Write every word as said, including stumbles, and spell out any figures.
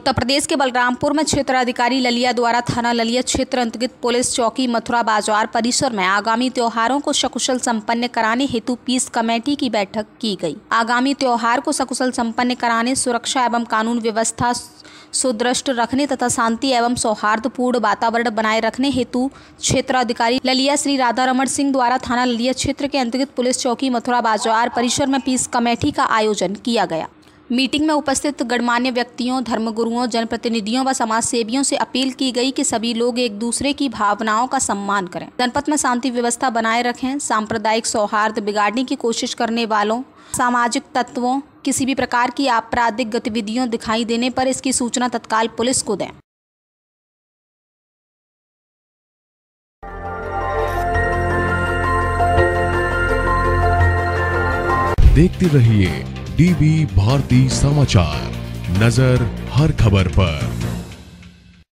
उत्तर प्रदेश के बलरामपुर में क्षेत्राधिकारी ललिया द्वारा थाना ललिया क्षेत्र अंतर्गत पुलिस चौकी मथुरा बाजार परिसर में आगामी त्योहारों को सकुशल संपन्न कराने हेतु पीस कमेटी की बैठक की गई। आगामी त्योहार को सकुशल संपन्न कराने, सुरक्षा एवं कानून व्यवस्था सुदृढ़ रखने तथा शांति एवं सौहार्दपूर्ण वातावरण बनाए रखने हेतु क्षेत्राधिकारी ललिया श्री राधा रमण सिंह द्वारा थाना ललिया क्षेत्र के अंतर्गत पुलिस चौकी मथुरा बाजार परिसर में पीस कमेटी का आयोजन किया गया। मीटिंग में उपस्थित गणमान्य व्यक्तियों, धर्मगुरुओं, जनप्रतिनिधियों व समाज सेवियों से अपील की गई कि सभी लोग एक दूसरे की भावनाओं का सम्मान करें, जनपद में शांति व्यवस्था बनाए रखें, सांप्रदायिक सौहार्द बिगाड़ने की कोशिश करने वालों, सामाजिक तत्वों, किसी भी प्रकार की आपराधिक गतिविधियों दिखाई देने पर इसकी सूचना तत्काल पुलिस को दें। देखते रहिए डीबी भारती समाचार, नजर हर खबर पर।